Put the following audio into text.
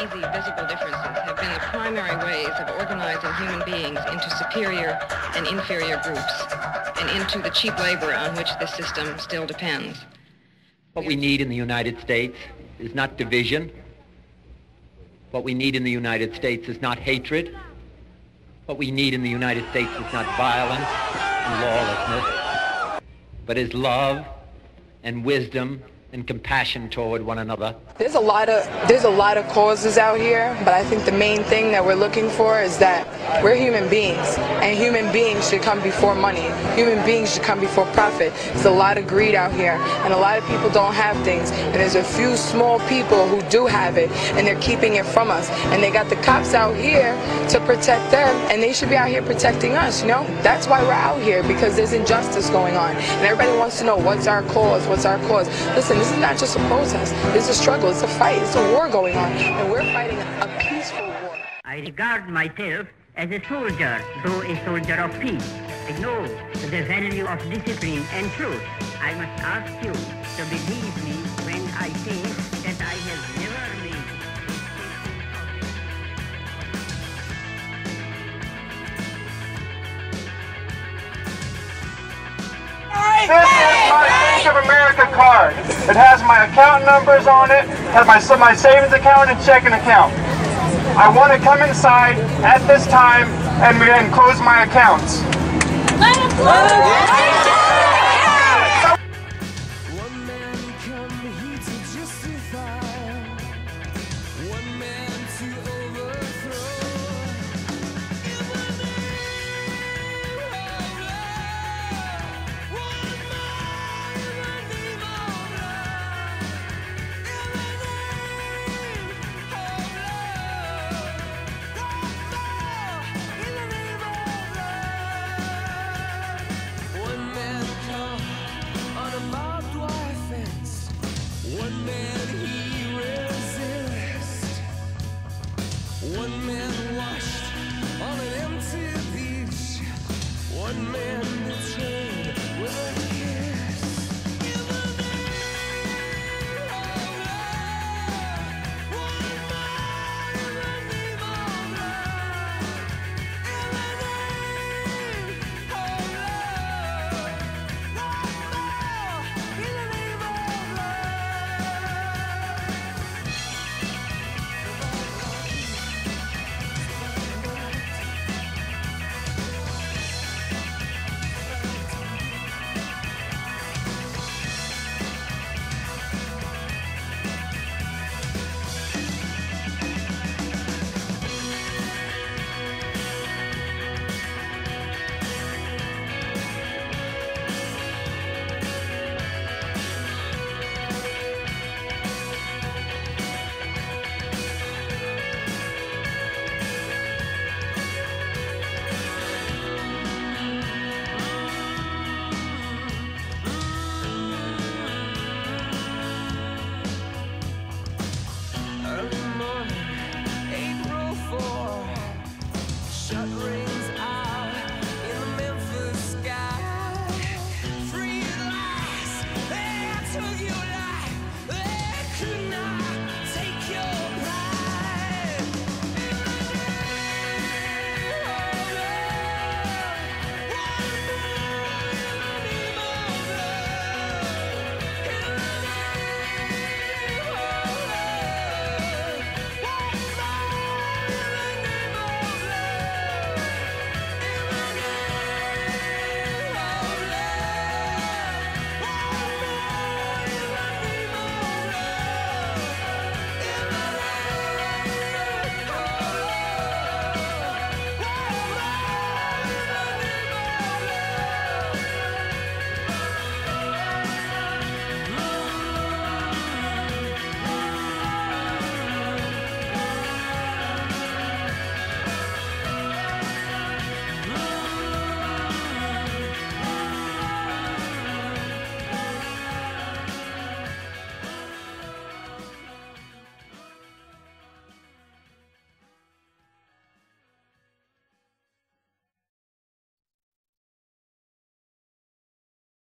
easy, visible differences have been the primary ways of organizing human beings into superior and inferior groups, and into the cheap labor on which this system still depends. What we need in the United States is not division. What we need in the United States is not hatred. What we need in the United States is not violence and lawlessness, but is love and wisdom and compassion toward one another. There's a lot of causes out here, but I think the main thing that we're looking for is that we're human beings, and human beings should come before money. Human beings should come before profit. There's a lot of greed out here, and a lot of people don't have things, and there's a few small people who do have it, and they're keeping it from us. And they got the cops out here to protect them, and they should be out here protecting us, you know? That's why we're out here, because there's injustice going on, and everybody wants to know what's our cause, what's our cause. Listen, this is not just a protest, it's a struggle, it's a fight, it's a war going on, and we're fighting a peaceful war. I regard myself as a soldier, though a soldier of peace. I know the value of discipline and truth. I must ask you to believe me when I say that I have never made. This is my Bank of America card. It has my account numbers on it, has my savings account and checking account. I want to come inside at this time and close my accounts. Let us